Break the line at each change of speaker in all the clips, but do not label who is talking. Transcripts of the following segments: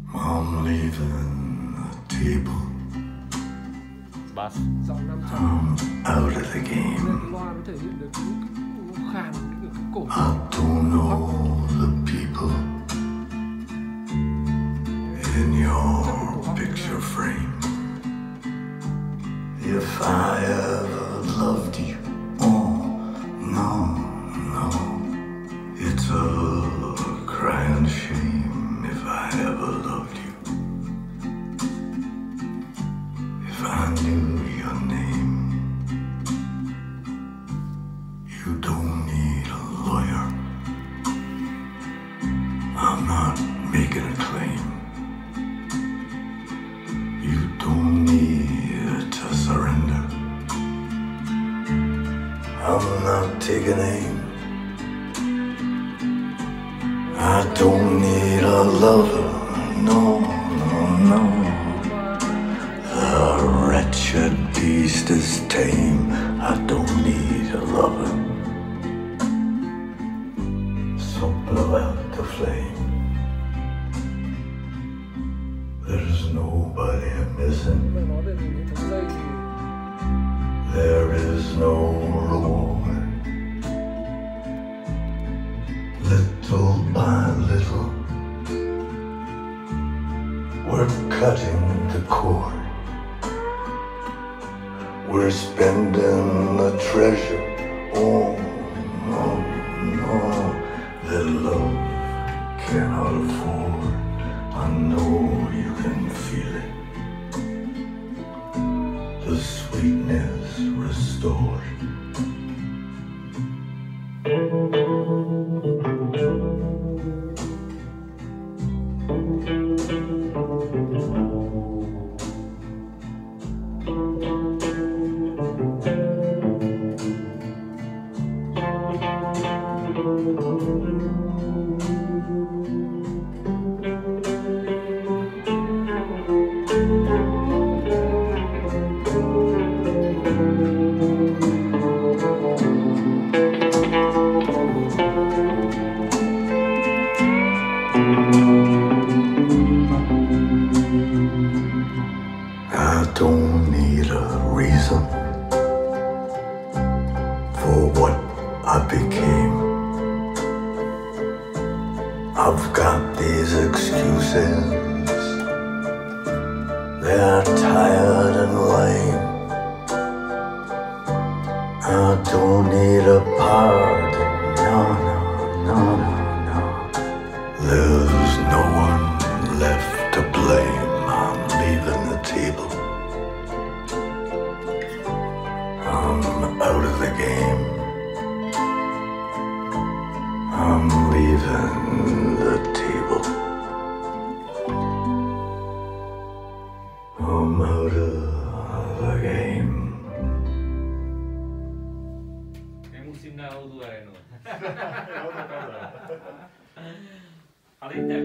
I'm leaving the table.
Bass.
I'm out of the game. I don't know the people in your picture frame. If I ever loved you, oh no, no, it's a crying shame if I ever loved you. If I knew your name, you don't need a lawyer. I'm not making a claim. You don't need to surrender. I'm not taking aim. I don't need a lover, no, no, no. The wretched beast is tame. I don't need a lover. So blow out the flame. There's nobody missing. There is no reward. Little by little, we're cutting the cord. We're spending the treasure. Oh, no, no, that love cannot afford. I know you can feel it. The sweetness restored. I don't need a reason for what I became. I've got these excuses. They're tired and lame. I don't need a pardon. No, no, no, no, no. There's no one left to blame. I'm leaving the table. I'm out of the game. I'm leaving the table. I'm out of the game.
Nemusím na Outu Arenu. Ale jde.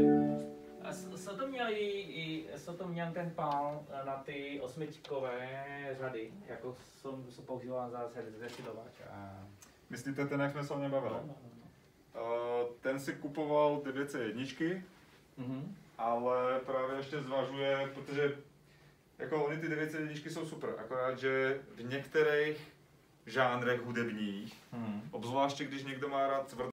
Co to měl ten pál na ty osmičkové řady, jako jsou používá za zesilovač a...
Myslíte ten, jak jsme se o něm bavili?
No.
Ten si kupoval 901, ale právě ještě zvažuje, protože jako oni ty 901 jsou super, akorát, že v některých žánrech hudebních, obzvláště když někdo má rád